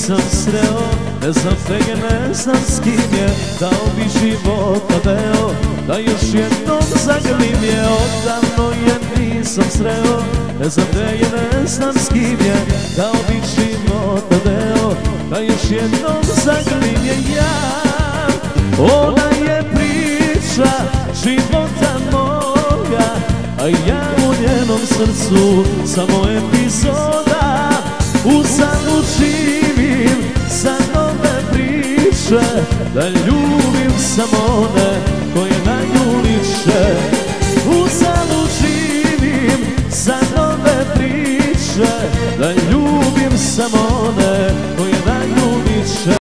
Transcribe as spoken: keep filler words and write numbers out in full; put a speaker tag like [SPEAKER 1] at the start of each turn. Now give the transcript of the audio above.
[SPEAKER 1] nisam sreo, ne znam tege, ne znam s kim je, dao bi života deo, da još jednom zagrlim je. Odavno je nisam sreo, ne znam tege, ne znam s kim je, dao bi života deo, da još jednom zagrlim je. Ja, ona je priča života moja, a ja u njenom srcu samo epizoda. Uzalud živim za nove priče, da ljubim samo one koje na nju liče. Uzalud živim za nove priče, da ljubim samo one koje na nju liče.